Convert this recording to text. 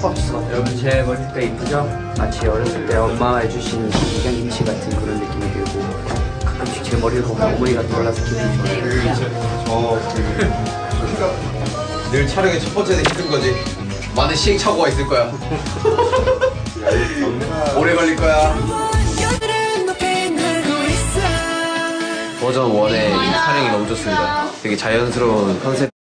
초밥스 같아요. 여러분 제 머리색깔 이쁘죠? 마치 어렸을 때 엄마가 해주신 김치 같은 그런 느낌이 들고 가끔씩 제 머리를 보면 어머니가 떠올라서 기분이 좋아요. 늘 촬영의 첫 번째는 힘든 거지. 많은 시행착오가 있을 거야. 오래 걸릴 거야. 버전 1의 촬영이 너무 좋습니다. 되게 자연스러운 컨셉.